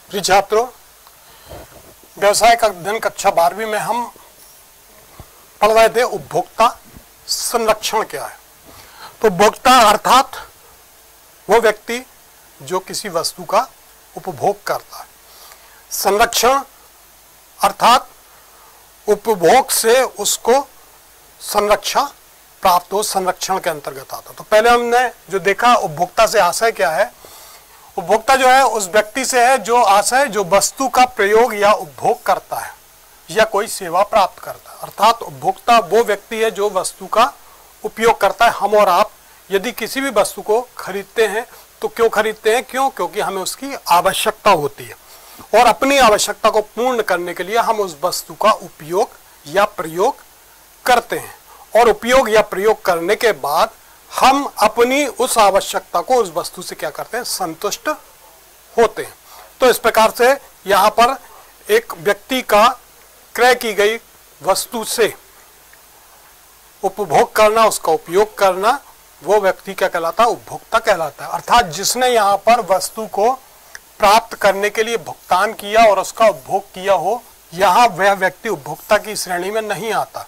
प्रिय छात्रों, व्यवसायिक अध्ययन कक्षा 12वीं में हम पढ़ रहे थे उपभोक्ता संरक्षण क्या है। तो उपभोक्ता अर्थात वो व्यक्ति जो किसी वस्तु का उपभोग करता है। संरक्षण अर्थात उपभोग से उसको संरक्षा प्राप्त हो, संरक्षण के अंतर्गत आता। तो पहले हमने जो देखा उपभोक्ता से आशय क्या है। उपभोक्ता जो है उस व्यक्ति से है जो आशय जो वस्तु का प्रयोग या उपभोग करता है या कोई सेवा प्राप्त करता है। अर्थात उपभोक्ता वो व्यक्ति है जो वस्तु का उपयोग करता है। हम और आप यदि किसी भी वस्तु को खरीदते हैं तो क्यों खरीदते हैं? क्योंकि हमें उसकी आवश्यकता होती है और अपनी आवश्यकता को पूर्ण करने के लिए हम उस वस्तु का उपयोग या प्रयोग करते हैं और उपयोग या प्रयोग करने के बाद हम अपनी उस आवश्यकता को उस वस्तु से क्या करते हैं? संतुष्ट होते हैं। तो इस प्रकार से यहाँ पर एक व्यक्ति का क्रय की गई वस्तु से उपभोग करना, उसका उपयोग करना, वो व्यक्ति क्या कहलाता है? उपभोक्ता कहलाता है। अर्थात जिसने यहाँ पर वस्तु को प्राप्त करने के लिए भुगतान किया और उसका उपभोग किया हो, यहाँ वह व्यक्ति उपभोक्ता की श्रेणी में नहीं आता।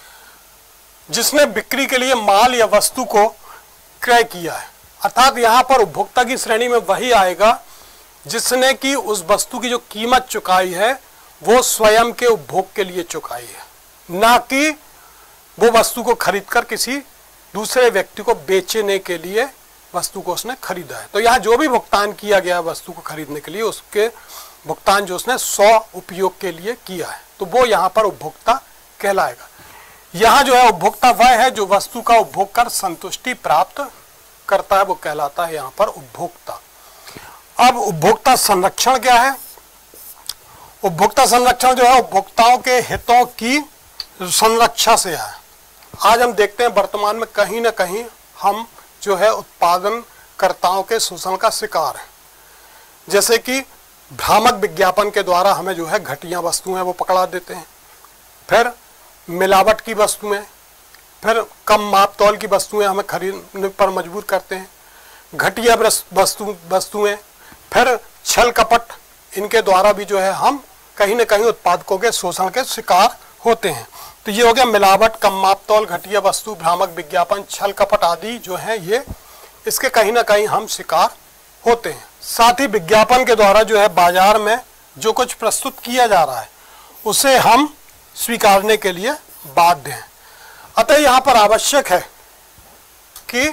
जिसने बिक्री के लिए माल या वस्तु को क्रय किया है, अर्थात यहाँ पर उपभोक्ता की श्रेणी में वही आएगा जिसने की उस वस्तु की जो कीमत चुकाई है वो स्वयं के उपभोग के लिए चुकाई है, ना कि वो वस्तु को खरीदकर किसी दूसरे व्यक्ति को बेचने के लिए वस्तु को उसने खरीदा है। तो यहाँ जो भी भुगतान किया गया वस्तु को खरीदने के लिए, उसके भुगतान जो उसने स्व उपयोग के लिए किया है, तो वो यहाँ पर उपभोक्ता कहलाएगा। यहाँ जो है उपभोक्ता वह है जो वस्तु का उपभोग कर संतुष्टि प्राप्त करता है, वो कहलाता है यहाँ पर उपभोक्ता। अब उपभोक्ता संरक्षण क्या है? उपभोक्ता संरक्षण जो है उपभोक्ताओं के हितों की संरक्षा से है। आज हम देखते हैं वर्तमान में कहीं ना कहीं हम जो है उत्पादनकर्ताओं के शोषण का शिकार है। जैसे कि भ्रामक विज्ञापन के द्वारा हमें जो है घटिया वस्तुएं वो पकड़ा देते हैं, फिर मिलावट की वस्तुएं, फिर कम माप तौल की वस्तुएं हमें खरीदने पर मजबूर करते हैं, घटिया वस्तुएं, फिर छल कपट, इनके द्वारा भी जो है हम कहीं ना कहीं उत्पादकों के शोषण के शिकार होते हैं। तो ये हो गया मिलावट, कम माप तौल, घटिया वस्तु, भ्रामक विज्ञापन, छल कपट आदि जो है ये इसके कहीं ना कहीं हम शिकार होते हैं। साथ ही विज्ञापन के द्वारा जो है बाजार में जो कुछ प्रस्तुत किया जा रहा है उसे हम स्वीकारने के लिए बाध्य हैं। अतः यहाँ पर आवश्यक है कि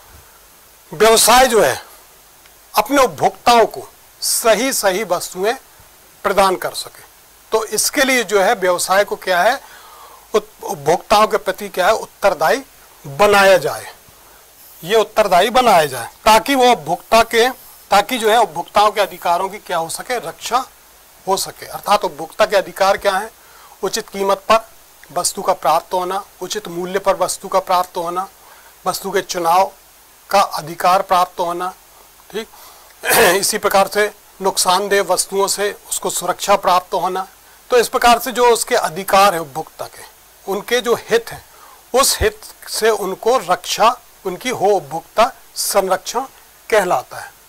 व्यवसाय जो है अपने उपभोक्ताओं को सही सही वस्तुएं प्रदान कर सके। तो इसके लिए जो है व्यवसाय को क्या है? उपभोक्ताओं के प्रति क्या है? उत्तरदायी बनाया जाए। ये उत्तरदायी बनाया जाए ताकि वो ताकि जो है उपभोक्ताओं के अधिकारों की क्या हो सके? रक्षा हो सके। अर्थात उपभोक्ता के अधिकार क्या है? उचित कीमत पर वस्तु का प्राप्त होना, उचित मूल्य पर वस्तु का प्राप्त होना, वस्तु के चुनाव का अधिकार प्राप्त होना, ठीक। इसी प्रकार से नुकसानदेह वस्तुओं से उसको सुरक्षा प्राप्त होना। तो इस प्रकार से जो उसके अधिकार है उपभोक्ता के, उनके जो हित हैं, उस हित से उनको रक्षा उनकी हो, उपभोक्ता संरक्षण कहलाता है।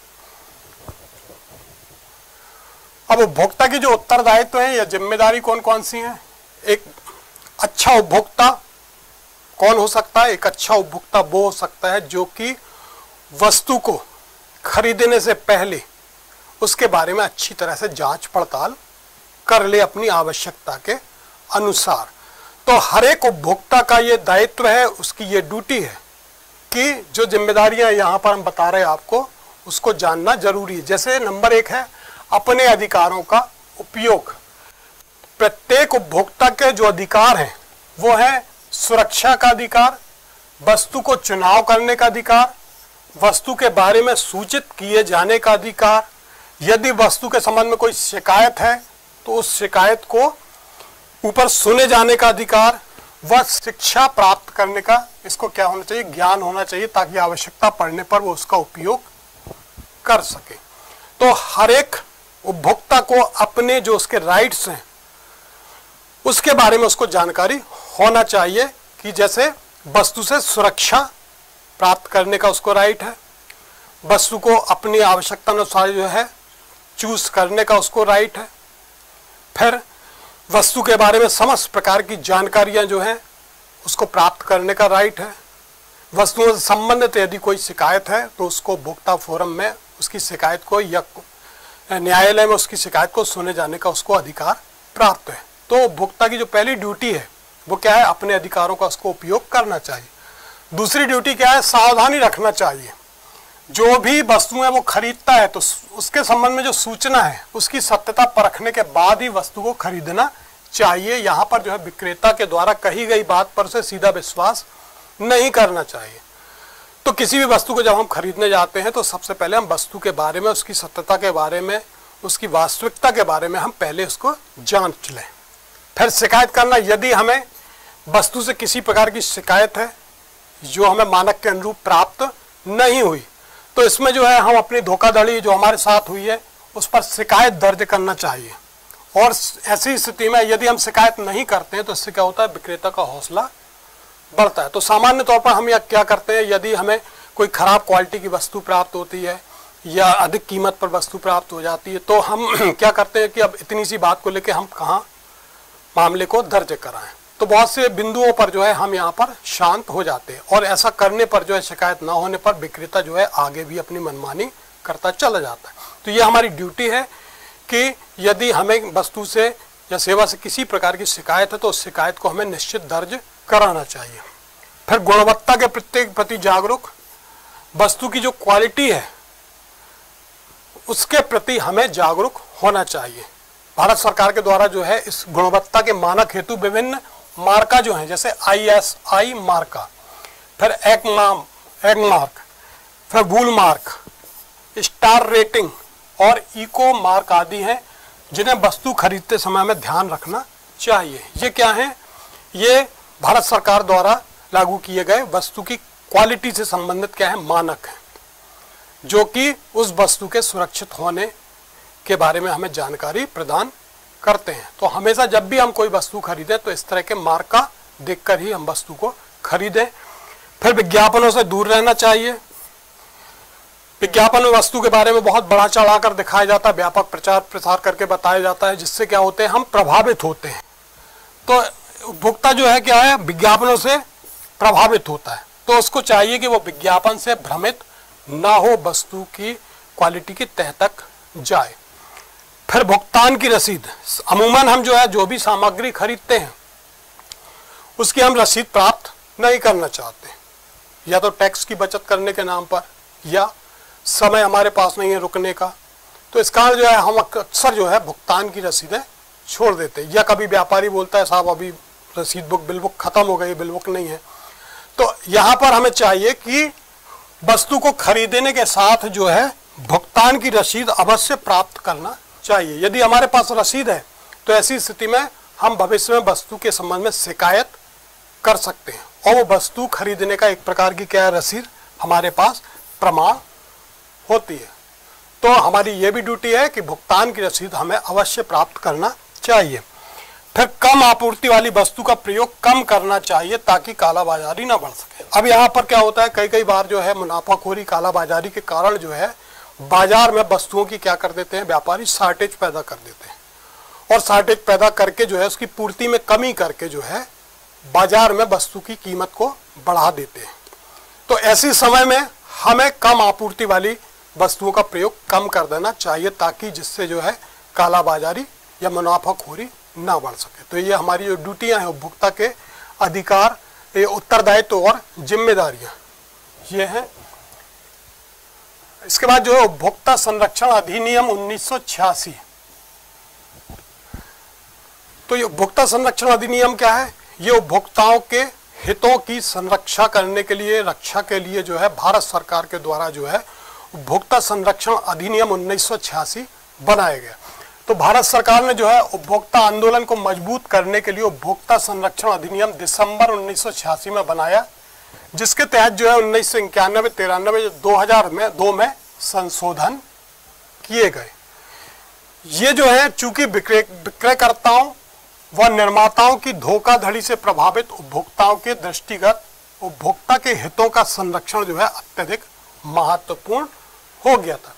अब उपभोक्ता की जो उत्तरदायित्व है या जिम्मेदारी कौन कौन सी है? एक अच्छा उपभोक्ता कौन हो सकता है? एक अच्छा उपभोक्ता वो हो सकता है जो कि वस्तु को खरीदने से पहले उसके बारे में अच्छी तरह से जांच पड़ताल कर ले अपनी आवश्यकता के अनुसार। तो हर एक उपभोक्ता का ये दायित्व है, उसकी ये ड्यूटी है कि जो जिम्मेदारियां यहाँ पर हम बता रहे हैं आपको, उसको जानना जरूरी है। जैसे नंबर 1 है अपने अधिकारों का उपयोग। प्रत्येक उपभोक्ता के जो अधिकार हैं वो है सुरक्षा का अधिकार, वस्तु को चुनाव करने का अधिकार, वस्तु के बारे में सूचित किए जाने का अधिकार, यदि वस्तु के संबंध में कोई शिकायत है तो उस शिकायत को ऊपर सुने जाने का अधिकार, वह शिक्षा प्राप्त करने का इसको क्या होना चाहिए? ज्ञान होना चाहिए ताकि आवश्यकता पड़ने पर वो उसका उपयोग कर सके। तो हर एक उपभोक्ता को अपने जो उसके राइट्स हैं उसके बारे में उसको जानकारी होना चाहिए कि जैसे वस्तु से सुरक्षा प्राप्त करने का उसको राइट है, वस्तु को अपनी आवश्यकता अनुसार जो है चूज करने का उसको राइट है। फिर वस्तु के बारे में समस्त प्रकार की जानकारियां जो हैं उसको प्राप्त करने का राइट है। वस्तुओं से संबंधित यदि कोई शिकायत है तो उसको उपभोक्ता फोरम में उसकी शिकायत को या न्यायालय में उसकी शिकायत को सुने जाने का उसको अधिकार प्राप्त है। तो उपभोक्ता की जो पहली ड्यूटी है वो क्या है, अपने अधिकारों का उसको उपयोग करना चाहिए। दूसरी ड्यूटी क्या है, सावधानी रखना चाहिए। जो भी वस्तुएं वो खरीदता है तो उसके संबंध में जो सूचना है उसकी सत्यता परखने के बाद ही वस्तु को खरीदना चाहिए। यहाँ पर जो है विक्रेता के द्वारा कही गई बात पर से सीधा विश्वास नहीं करना चाहिए। तो किसी भी वस्तु को जब हम खरीदने जाते हैं तो सबसे पहले हम वस्तु के बारे में, उसकी सत्यता के बारे में, उसकी वास्तविकता के बारे में हम पहले उसको जांच लें। फिर शिकायत करना, यदि हमें वस्तु से किसी प्रकार की शिकायत है जो हमें मानक के अनुरूप प्राप्त नहीं हुई तो इसमें जो है हम अपनी धोखाधड़ी जो हमारे साथ हुई है उस पर शिकायत दर्ज करना चाहिए। और ऐसी स्थिति में यदि हम शिकायत नहीं करते हैं तो इससे क्या होता है, विक्रेता का हौसला बढ़ता है। तो सामान्य तौर पर हम यह क्या करते हैं, यदि हमें कोई खराब क्वालिटी की वस्तु प्राप्त होती है या अधिक कीमत पर वस्तु प्राप्त हो जाती है तो हम क्या करते हैं कि अब इतनी सी बात को लेकर हम कहाँ मामले को दर्ज कराएं। तो बहुत से बिंदुओं पर जो है हम यहाँ पर शांत हो जाते हैं और ऐसा करने पर जो है शिकायत ना होने पर विक्रेता जो है आगे भी अपनी मनमानी करता चला जाता है। तो ये हमारी ड्यूटी है कि यदि हमें वस्तु से या सेवा से किसी प्रकार की शिकायत है तो उस शिकायत को हमें निश्चित दर्ज कराना चाहिए। फिर गुणवत्ता के प्रति जागरूक, वस्तु की जो क्वालिटी है उसके प्रति हमें जागरूक होना चाहिए। भारत सरकार के द्वारा जो है इस गुणवत्ता के मानक हेतु विभिन्न मार्का जो है, जैसे ISI मार्का, फिर एग मार्क, फिर वूल मार्क, स्टार रेटिंग और इको मार्क आदि हैं जिन्हें वस्तु खरीदते समय में ध्यान रखना चाहिए। ये क्या है, ये भारत सरकार द्वारा लागू किए गए वस्तु की क्वालिटी से संबंधित क्या है, मानक है, जो कि उस वस्तु के सुरक्षित होने के बारे में हमें जानकारी प्रदान करते हैं। तो हमेशा जब भी हम कोई वस्तु खरीदें तो इस तरह के मार्क का देखकर ही हम वस्तु को खरीदें। फिर विज्ञापनों से दूर रहना चाहिए। विज्ञापन में वस्तु के बारे में बहुत बड़ा चढ़ाकर दिखाया जाता है, व्यापक प्रचार प्रसार करके बताया जाता है, जिससे क्या होते हैं, हम प्रभावित होते हैं। तो उपभोक्ता जो है क्या है, विज्ञापनों से प्रभावित होता है। तो उसको चाहिए कि वो विज्ञापन से भ्रमित ना हो, वस्तु की क्वालिटी की तह तक जाए। फिर भुगतान की रसीद, अमूमन हम जो है जो भी सामग्री खरीदते हैं उसकी हम रसीद प्राप्त नहीं करना चाहते, या तो टैक्स की बचत करने के नाम पर या समय हमारे पास नहीं है रुकने का। तो इस कारण जो है हम अक्सर जो है भुगतान की रसीदें छोड़ देते हैं, या कभी व्यापारी बोलता है साहब अभी रसीद बुक बिल बुक खत्म हो गई, बिल बुक नहीं है। तो यहाँ पर हमें चाहिए कि वस्तु को खरीदने के साथ जो है भुगतान की रसीद अवश्य प्राप्त करना चाहिए। यदि हमारे पास रसीद है तो ऐसी स्थिति में हम भविष्य में वस्तु के संबंध में शिकायत कर सकते हैं और वो वस्तु खरीदने का एक प्रकार की क्या है, रसीद हमारे पास प्रमाण होती है। तो हमारी ये भी ड्यूटी है कि भुगतान की रसीद हमें अवश्य प्राप्त करना चाहिए। फिर कम आपूर्ति वाली वस्तु का प्रयोग कम करना चाहिए ताकि कालाबाजारी ना बढ़ सके। अब यहाँ पर क्या होता है, कई बार जो है मुनाफाखोरी कालाबाजारी के कारण जो है बाजार में वस्तुओं की क्या कर देते हैं, व्यापारी शॉर्टेज पैदा कर देते हैं और शॉर्टेज पैदा करके जो है उसकी पूर्ति में कमी करके जो है बाजार में वस्तु की कीमत को बढ़ा देते हैं। तो ऐसे समय में हमें कम आपूर्ति वाली वस्तुओं का प्रयोग कम कर देना चाहिए ताकि जिससे जो है कालाबाजारी या मुनाफाखोरी ना बढ़ सके। तो ये हमारी जो ड्यूटियां हैं उपभोक्ता के अधिकार, ये उत्तरदायित्व और जिम्मेदारियां ये हैं। इसके बाद जो है उपभोक्ता संरक्षण अधिनियम 1986। तो ये उपभोक्ता संरक्षण अधिनियम क्या है, ये उपभोक्ताओं के हितों की संरक्षा करने के लिए, रक्षा के लिए जो है भारत सरकार के द्वारा जो है उपभोक्ता संरक्षण अधिनियम 1986 बनाया गया। तो भारत सरकार ने जो है उपभोक्ता आंदोलन को मजबूत करने के लिए उपभोक्ता संरक्षण अधिनियम दिसंबर 1986 में बनाया, जिसके तहत जो है 1991, 93, 2002 में संशोधन किए गए। ये जो है चूंकि विक्रयकर्ताओं व निर्माताओं की धोखाधड़ी से प्रभावित उपभोक्ताओं के दृष्टिगत उपभोक्ता के हितों का संरक्षण जो है अत्यधिक महत्वपूर्ण हो गया था।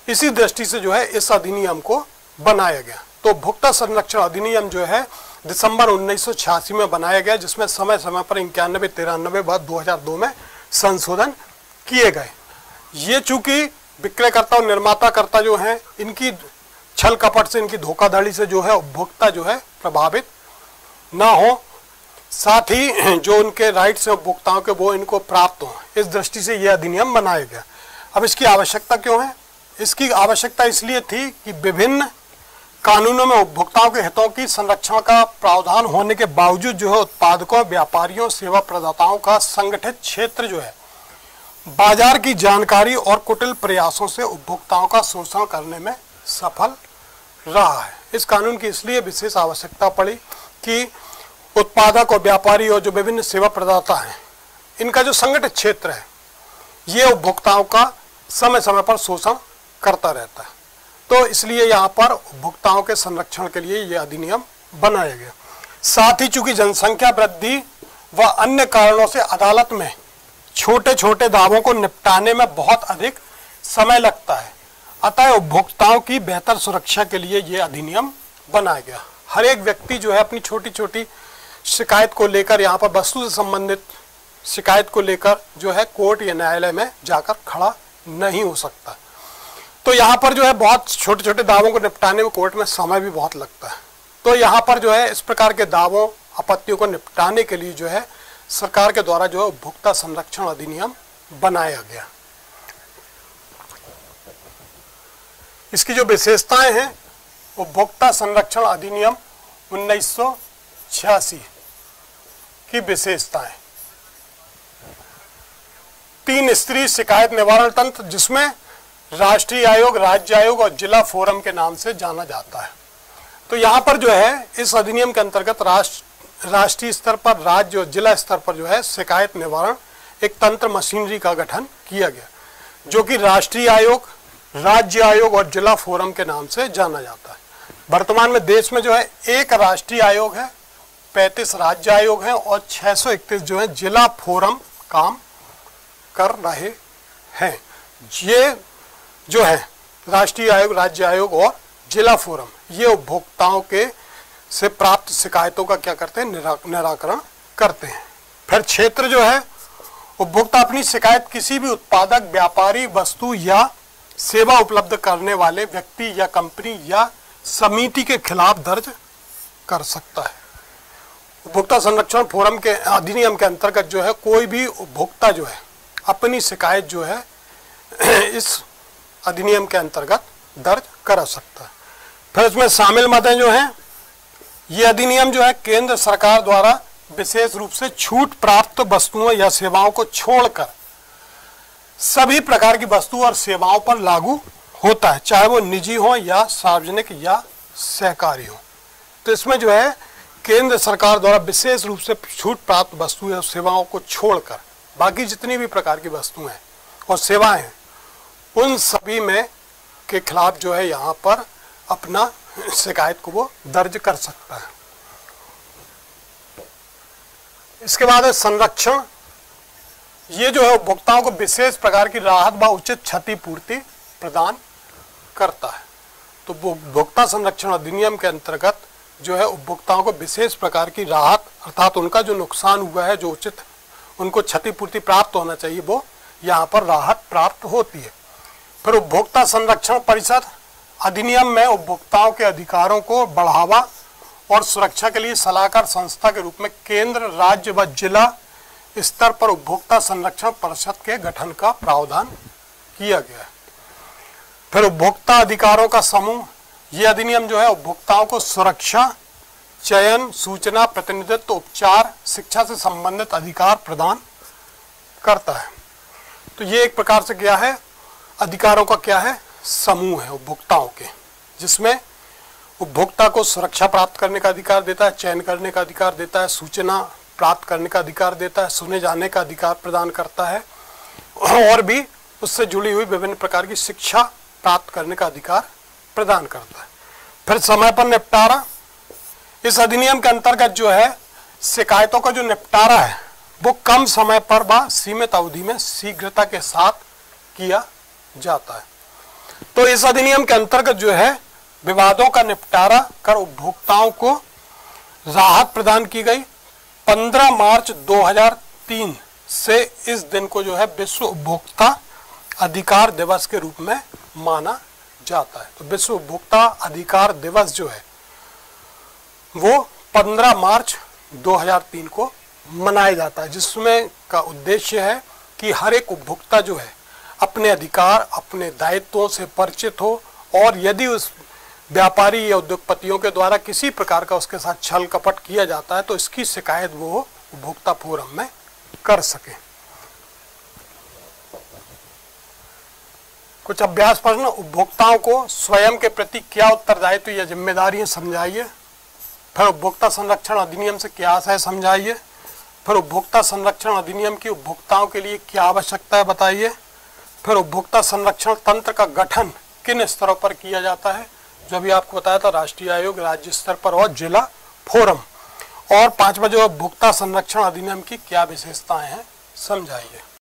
इसी दृष्टि से जो है इस अधिनियम को बनाया गया। तो उपभोक्ता संरक्षण अधिनियम जो है दिसंबर 1986 में बनाया गया, जिसमें समय समय पर 91, 93 बाद 2002 में संशोधन किए गए। ये चूंकि विक्रयकर्ता और निर्माताकर्ता जो हैं इनकी छल कपट से, इनकी धोखाधड़ी से जो है उपभोक्ता जो है प्रभावित ना हो, साथ ही जो उनके राइट्स हैं उपभोक्ताओं के वो इनको प्राप्त हो, इस दृष्टि से यह अधिनियम बनाया गया। अब इसकी आवश्यकता क्यों है? इसकी आवश्यकता इसलिए थी कि विभिन्न कानूनों में उपभोक्ताओं के हितों की संरक्षण का प्रावधान होने के बावजूद जो है उत्पादकों, व्यापारियों, सेवा प्रदाताओं का संगठित क्षेत्र जो है बाजार की जानकारी और कुटिल प्रयासों से उपभोक्ताओं का शोषण करने में सफल रहा है। इस कानून की इसलिए विशेष आवश्यकता पड़ी कि उत्पादक और व्यापारी और जो विभिन्न सेवा प्रदाता हैं इनका जो संगठित क्षेत्र है ये उपभोक्ताओं का समय समय पर शोषण करता रहता है। तो इसलिए यहाँ पर उपभोक्ताओं के संरक्षण के लिए यह अधिनियम बनाया गया। साथ ही चूंकि जनसंख्या वृद्धि व अन्य कारणों से अदालत में छोटे छोटे दावों को निपटाने में बहुत अधिक समय लगता है, अतः उपभोक्ताओं की बेहतर सुरक्षा के लिए यह अधिनियम बनाया गया। हर एक व्यक्ति जो है अपनी छोटी छोटी शिकायत को लेकर, यहाँ पर वस्तु से संबंधित शिकायत को लेकर जो है कोर्ट या न्यायालय में जाकर खड़ा नहीं हो सकता। तो यहाँ पर जो है बहुत छोटे छोटे दावों को निपटाने में कोर्ट में समय भी बहुत लगता है। तो यहाँ पर जो है इस प्रकार के दावों, आपत्तियों को निपटाने के लिए जो है सरकार के द्वारा जो है उपभोक्ता संरक्षण अधिनियम बनाया गया। इसकी जो विशेषताएं हैं, उपभोक्ता संरक्षण अधिनियम 1986 की विशेषताएं, 3 स्तरीय शिकायत निवारण तंत्र जिसमें राष्ट्रीय आयोग, राज्य आयोग और जिला फोरम के नाम से जाना जाता है। तो यहाँ पर जो है इस अधिनियम के अंतर्गत राष्ट्रीय स्तर पर, राज्य और जिला स्तर पर जो है शिकायत निवारण एक तंत्र मशीनरी का गठन किया गया, जो कि राष्ट्रीय आयोग, राज्य आयोग और जिला फोरम के नाम से जाना जाता है। वर्तमान में देश में जो है 1 राष्ट्रीय आयोग है, 35 राज्य आयोग हैं और 631 जो है जिला फोरम काम कर रहे हैं। ये जो है राष्ट्रीय आयोग, राज्य आयोग और जिला फोरम ये उपभोक्ताओं के से प्राप्त शिकायतों का क्या करते हैं, निराकरण करते हैं। फिर क्षेत्र जो है, उपभोक्ता अपनी शिकायत किसी भी उत्पादक, व्यापारी, वस्तु या सेवा उपलब्ध करने वाले व्यक्ति या कंपनी या समिति के खिलाफ दर्ज कर सकता है। उपभोक्ता संरक्षण फोरम के अधिनियम के अंतर्गत जो है कोई भी उपभोक्ता जो है अपनी शिकायत जो है इस अधिनियम के अंतर्गत दर्ज करा सकता है। फिर इसमें शामिल मदें जो हैं, ये अधिनियम जो है केंद्र सरकार द्वारा विशेष रूप से छूट प्राप्त वस्तुओं या सेवाओं को छोड़कर सभी प्रकार की वस्तु और सेवाओं पर लागू होता है, चाहे वो निजी हो या सार्वजनिक या सहकारी हो। तो इसमें जो है केंद्र सरकार द्वारा विशेष रूप से छूट प्राप्त वस्तु या सेवाओं को छोड़कर बाकी जितनी भी प्रकार की वस्तुएं और सेवाएं हैं उन सभी में के खिलाफ जो है यहाँ पर अपना शिकायत को वो दर्ज कर सकता है। इसके बाद है संरक्षण। ये जो है उपभोक्ताओं को विशेष प्रकार की राहत व उचित क्षतिपूर्ति प्रदान करता है। तो उपभोक्ता संरक्षण अधिनियम के अंतर्गत जो है उपभोक्ताओं को विशेष प्रकार की राहत, अर्थात उनका जो नुकसान हुआ है, जो उचित उनको क्षतिपूर्ति प्राप्त होना चाहिए, वो यहाँ पर राहत प्राप्त होती है। फिर उपभोक्ता संरक्षण परिषद अधिनियम में उपभोक्ताओं के अधिकारों को बढ़ावा और सुरक्षा के लिए सलाहकार संस्था के रूप में केंद्र, राज्य व जिला स्तर पर उपभोक्ता संरक्षण परिषद के गठन का प्रावधान किया गया है। फिर उपभोक्ता अधिकारों का समूह, ये अधिनियम जो है उपभोक्ताओं को सुरक्षा, चयन, सूचना, प्रतिनिधित्व, उपचार, शिक्षा से संबंधित अधिकार प्रदान करता है। तो ये एक प्रकार से क्या है, अधिकारों का क्या है, समूह है उपभोक्ताओं के, जिसमें उपभोक्ता को सुरक्षा प्राप्त करने का अधिकार देता है, चयन करने का अधिकार देता है, सूचना प्राप्त करने का अधिकार देता है, सुने जाने का अधिकार प्रदान करता है और भी उससे जुड़ी हुई विभिन्न प्रकार की शिक्षा प्राप्त करने का अधिकार प्रदान करता है। फिर समय पर निपटारा, इस अधिनियम के अंतर्गत जो है शिकायतों का जो निपटारा है वो कम समय पर व सीमित अवधि में शीघ्रता के साथ किया जाता है। तो इस अधिनियम के अंतर्गत जो है विवादों का निपटारा कर उपभोक्ताओं को राहत प्रदान की गई। 15 मार्च 2003 से इस दिन को जो है विश्व उपभोक्ता अधिकार दिवस के रूप में माना जाता है। तो विश्व उपभोक्ता अधिकार दिवस जो है वो 15 मार्च 2003 को मनाया जाता है, जिसमें का उद्देश्य है कि हर एक उपभोक्ता जो है अपने अधिकार, अपने दायित्वों से परिचित हो और यदि उस व्यापारी या उद्योगपतियों के द्वारा किसी प्रकार का उसके साथ छल कपट किया जाता है तो इसकी शिकायत वो उपभोक्ता फोरम में कर सके। कुछ अभ्यास प्रश्न। उपभोक्ताओं को स्वयं के प्रति क्या उत्तरदायित्व या जिम्मेदारियां समझाइए। फिर उपभोक्ता संरक्षण अधिनियम से क्या आशय समझाइए। फिर उपभोक्ता संरक्षण अधिनियम की उपभोक्ताओं के लिए क्या आवश्यकता है बताइए। फिर उपभोक्ता संरक्षण तंत्र का गठन किन स्तरों पर किया जाता है, जो अभी आपको बताया था, राष्ट्रीय आयोग, राज्य स्तर पर और जिला फोरम। और 5वां जो उपभोक्ता संरक्षण अधिनियम की क्या विशेषताएं हैं समझाइए।